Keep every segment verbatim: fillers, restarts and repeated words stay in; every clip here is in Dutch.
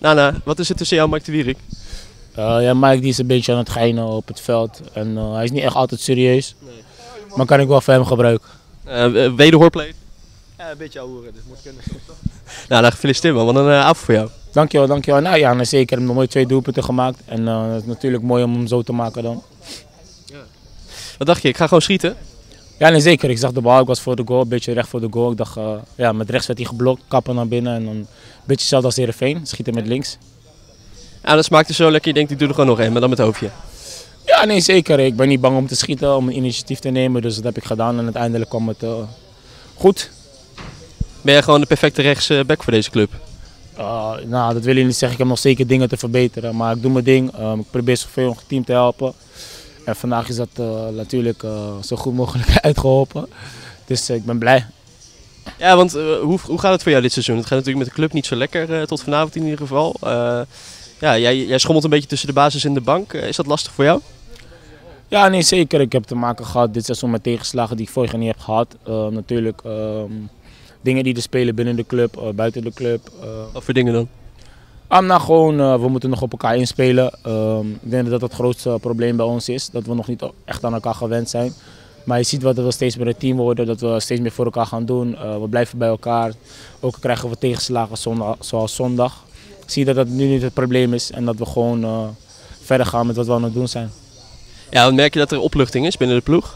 Nana, wat is het tussen jou en Mike de Wierik? Uh, ja, Mike die is een beetje aan het geinen op het veld. En uh, hij is niet echt altijd serieus. Nee. Maar kan ik wel voor hem gebruiken. Uh, wederhoorplay? Ja, een beetje ouwe, dus moet kunnen. Nou, dan gefeliciteerd man, wat een uh, avond voor jou. Dankjewel, dankjewel. Nou ja, nou, zeker. Ik heb nog nooit twee doelpunten gemaakt. En uh, het is natuurlijk mooi om hem zo te maken dan. Ja. Wat dacht je? Ik ga gewoon schieten? Ja, nee, zeker. Ik zag de bal, ik was voor de goal, een beetje recht voor de goal. Ik dacht, uh, ja, met rechts werd hij geblokt, kappen naar binnen. En dan een beetje hetzelfde als Heerenveen, schieten met links. Ja, dat smaakte zo lekker. Je denkt, ik doe er gewoon nog één, maar dan met het hoofdje. Ja, nee, zeker. Ik ben niet bang om te schieten, om een initiatief te nemen. Dus dat heb ik gedaan en uiteindelijk kwam het uh, goed. Ben jij gewoon de perfecte rechtsback voor deze club? Uh, nou, dat wil je niet zeggen. Ik heb nog zeker dingen te verbeteren. Maar ik doe mijn ding. Um, ik probeer zoveel mogelijk het team te helpen. En vandaag is dat uh, natuurlijk uh, zo goed mogelijk uitgeholpen. Dus uh, ik ben blij. Ja, want uh, hoe, hoe gaat het voor jou dit seizoen? Het gaat natuurlijk met de club niet zo lekker, uh, tot vanavond in ieder geval. Uh, ja, jij, jij schommelt een beetje tussen de basis en de bank. Uh, is dat lastig voor jou? Ja, nee, zeker. Ik heb te maken gehad dit seizoen met tegenslagen die ik vorig jaar niet heb gehad. Uh, natuurlijk uh, dingen die er spelen binnen de club, uh, buiten de club. Uh. Wat voor dingen dan? Ah, nou, gewoon, uh, we moeten nog op elkaar inspelen. Uh, ik denk dat dat het grootste probleem bij ons is. Dat we nog niet echt aan elkaar gewend zijn. Maar je ziet wel dat we steeds meer een team worden, dat we steeds meer voor elkaar gaan doen. Uh, we blijven bij elkaar. Ook krijgen we tegenslagen zondag, zoals zondag. Ik zie dat dat nu niet het probleem is en dat we gewoon uh, verder gaan met wat we aan het doen zijn. Ja, dan merk je dat er opluchting is binnen de ploeg?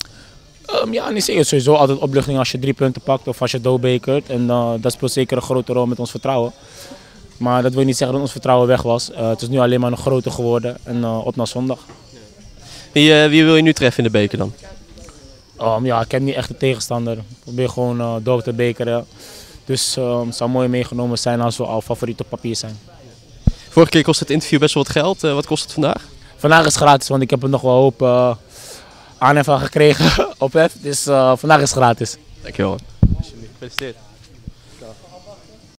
Um, ja, niet zeker. Sowieso altijd opluchting als je drie punten pakt of als je doodbekert. En uh, dat speelt zeker een grote rol met ons vertrouwen. Maar dat wil niet zeggen dat ons vertrouwen weg was. Uh, het is nu alleen maar nog groter geworden en uh, op naar zondag. Wie, uh, wie wil je nu treffen in de beker dan? Um, ja, ik heb niet echt een tegenstander. Ik probeer gewoon uh, door te bekeren. Dus uh, het zou mooi meegenomen zijn als we al favoriet op papier zijn. Vorige keer kost het interview best wel wat geld. Uh, wat kost het vandaag? Vandaag is het gratis, want ik heb er nog wel hoop uh, aanhef van gekregen op F. Dus uh, vandaag is het gratis. Dankjewel. Alsjeblieft, gefeliciteerd.